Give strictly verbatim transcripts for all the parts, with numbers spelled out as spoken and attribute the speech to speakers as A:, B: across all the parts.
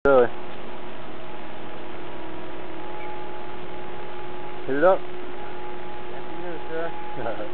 A: Really? Hit it up?
B: Yes, you do, sir.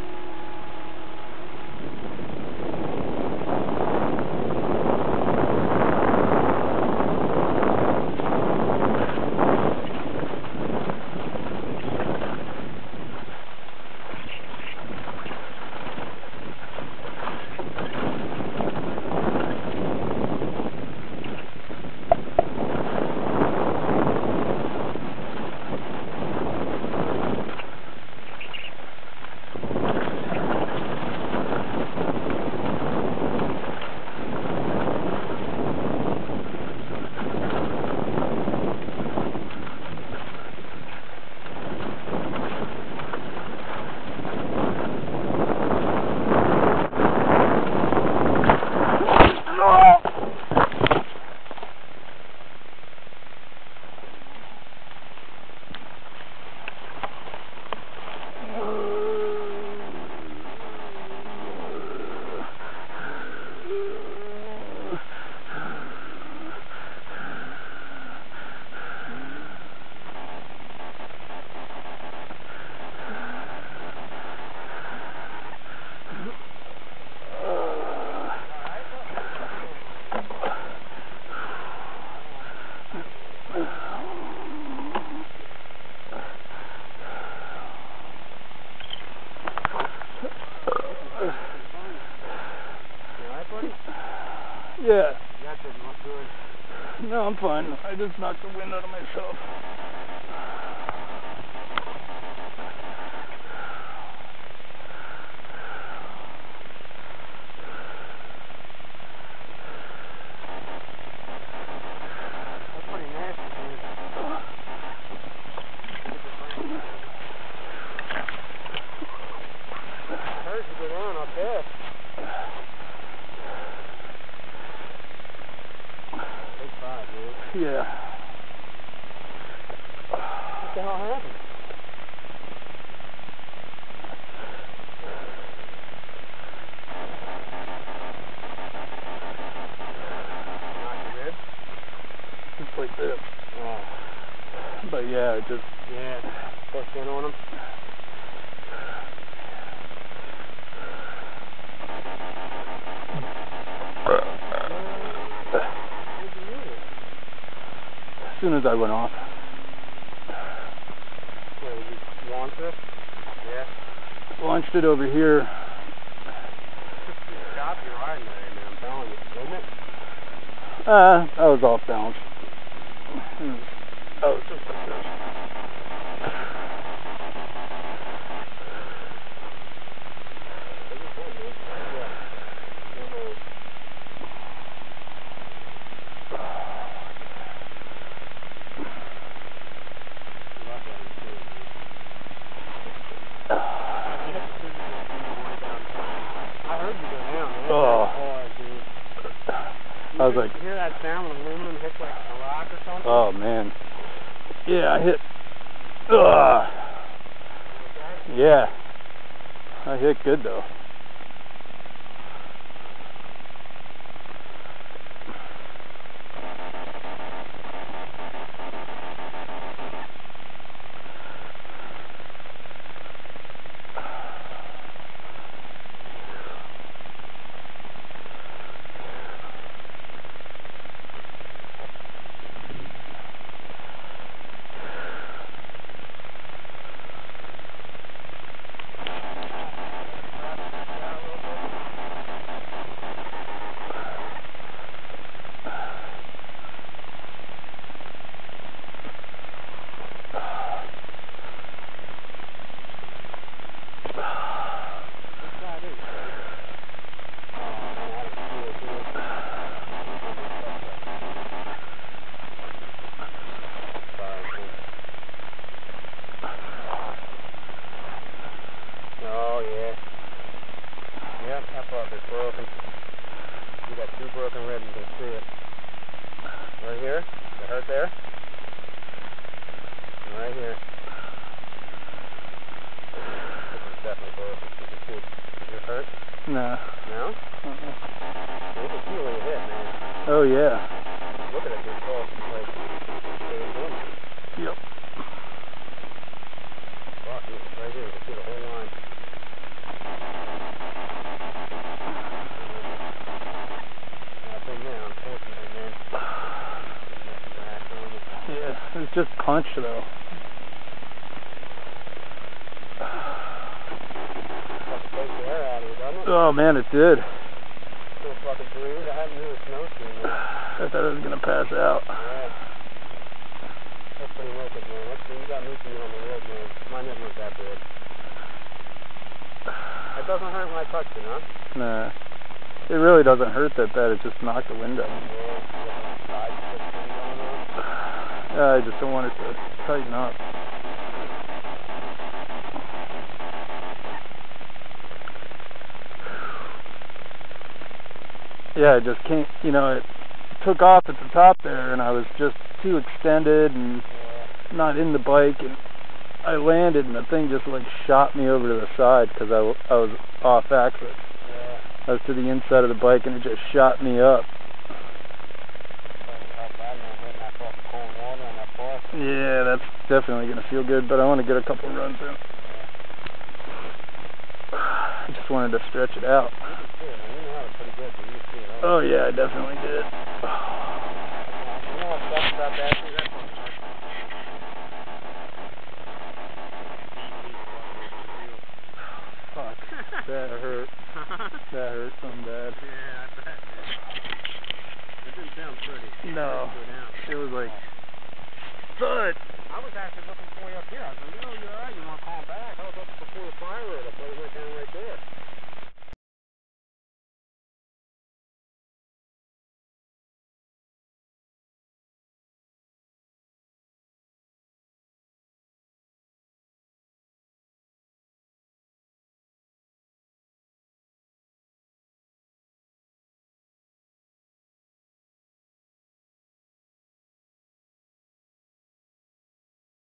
A: Yeah.
B: That didn't look good.
A: No, I'm fine. I just knocked the wind out of myself.
B: That's pretty nasty, dude. Hers to go down up there. Big five, dude.
A: Yeah.
B: What the hell happened? Knocked your rib?
A: Just like this.
B: Oh.
A: But yeah, it just...
B: Yeah. Pushed in on him.
A: As soon as I went off.
B: Yeah, did you launch it? Yeah.
A: Launched it over here.
B: It's got you riding there, man, I'm telling you, isn't it?
A: Uh, I was off balance. I was just like this. I was like,
B: you hear that sound when aluminum hits like a rock or something?
A: Oh man. Yeah, I hit. Ugh.
B: Okay.
A: Yeah. I hit good though.
B: Broken. You got two broken ribs, you can see it. Right here, it hurt there. And right here. This is definitely broken. You can see. Did it hurt?
A: No.
B: No?
A: Uh-uh.
B: You can feel when you hit, man.
A: Oh yeah.
B: look at it this close. It's like, it's doing it.
A: Yep.
B: Fuck, it's right here. You can see the whole line. Nothing there, unfortunately, man.
A: Yeah, it's just clench though. Oh man, it did.
B: Still fucking breathe. I hadn't knew a snowstorm, man.
A: I thought I was gonna pass out.
B: Yeah. That's pretty wicked, man. That's, you got Miko on the road, man. Mine never was that bad. It doesn't hurt when I touch it, huh?
A: Nah. It really doesn't hurt that bad. It just knocked the window.
B: Yeah, five, six things going on.
A: Yeah, I just don't want it to tighten up. Yeah, it just can't, you know, it took off at the top there and I was just too extended and
B: yeah.
A: not in the bike, and I landed and the thing just like shot me over to the side because I, I was off axis.
B: Yeah.
A: I was to the inside of the bike and it just shot me up. Yeah, that's definitely going to feel good, but I want to get a couple runs in. I just wanted to stretch it out. Oh yeah, I definitely did. Fuck, that hurt. That hurt so bad.
B: Yeah, I bet, man. It didn't sound pretty.
A: No, it was like, thud.
B: I was actually looking for you up here. I was like, yo, you're alright, you want to call him back? I was up before the fire road. I thought he went down right there.